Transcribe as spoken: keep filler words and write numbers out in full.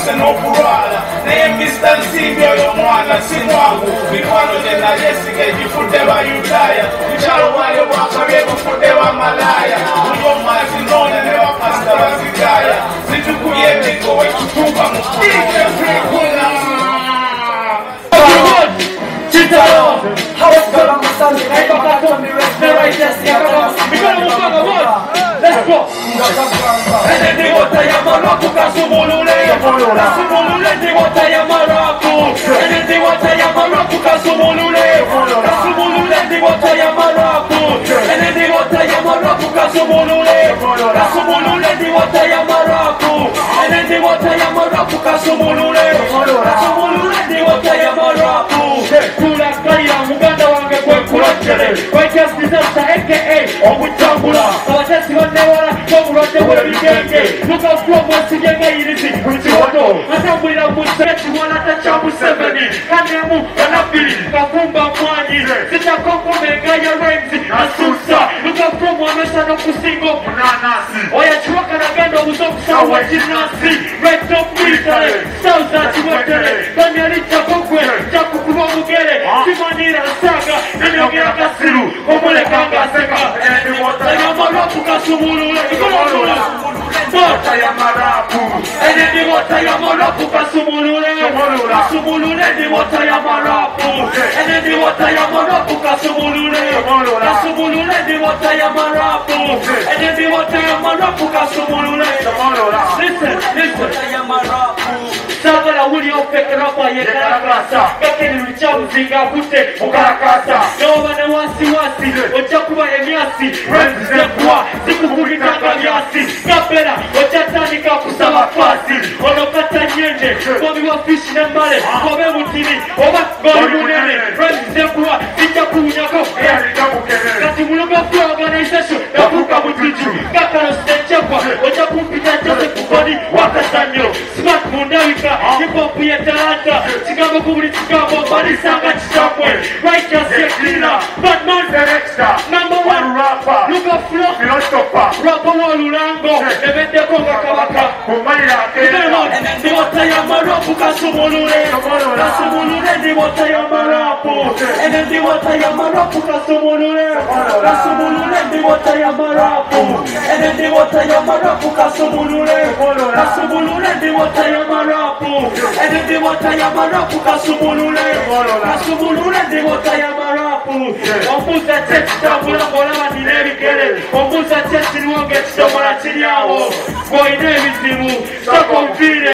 ntuse n'okulwala naye mister Nsimbi oyo mwana si mwangu mikwano gye nalyesigye gifudde bayudaaya mukyalo bwale bwakabye bufudde bamalaya buli omwazi noone ne bapasita bazigaaya zitukubye emiko wetutuuka mu kuikekuna Chitalo, how it's gonna be Sunday night, but I told me rest the righteous, yeah, we're gonna move on the word. Let's go. And then they want to Yamaraku, Kasumulule, Kasumulule, they want to Yamaraku, and then they want to Yamaraku, Kasumulule, Kasumulule, they want to Yamaraku, and then they want to Yamaraku, Kasumulule, Kasumulule, they want to Yamaraku, and then they want to Yamaraku, Kasumulule, Kasumulule, they want to Yamaraku. Tunaangalia muganda wange kwe kulotele Righteous Disaster aka Omutambula abatesi bannewala n'obulwadde bw'ebigenge luka from wesigenga irizi kukiwoto atambulira mu sekiwala tacha Museveni kanemu kanabiri kafumba mwanyi zitakonkomenga ya Renzi asusa luka from wamesa n'okusinga omunanasi oya kiwaka nagenda obuza okusawa ginasi Red Top Military South Atiwotele Danielita Kogwe Jakukuba Mugere Simanira Saga Nanyogera Kasiru Omuleka Ngaseka Yamaraku Kasumulule Mota Yamaraku Enedi Mota Yamaraku Kasumulule Kasumulule Di Mota Yamaraku Enedi Mota Yamaraku Kasumulule Kasumulule Di Mota Yamaraku Enedi Mota Yamaraku Kasumulule Listen, listen Yamaraku Sagala wuli ofeke rapa ye karakasa Kakeni ruchamu zinga kute ukarakasa Yoba ne wasi wasi Ocha kuba emiasi Renzi zekwa Siku kukitanga miasi Kapera Ocha tanika kusama fasi Onokata nyenje Komi wa fishi na mbale Kobe mutini Oba goli munene Renzi zekwa Sita kuunyako Kati muluga kwa organization Yapuka mutiju Kakalo sitechekwa Ocha kumpita jose kukoni Wakasanyo Smart mundawika Hip-hop ya talanta Chicago kubuli Chicago Balisanga Chichapwe Righteous ya cleaner Batman director Number one rapper Luka flow philosopher Rapper wa lulango Nebende konga kabaka Kumalira akena Ndi wata ya marapu Kasumulule Kasumulule Ndi wata ya marapu Ene ndi wata ya marapu Kasumulule Kasumulule Ndi wata ya marapu Ene ndi wata ya marapu Kasumulule Kasumulule Ndi wata ya marapu Ene ndi wata ya marapu Kasumulule Kasumulule Ndi wata ya marapu Ombuza chechi tambula mbola manine bikele Ombuza chechi nuonge chitomala chiliawo Goine bizimu Soko mpire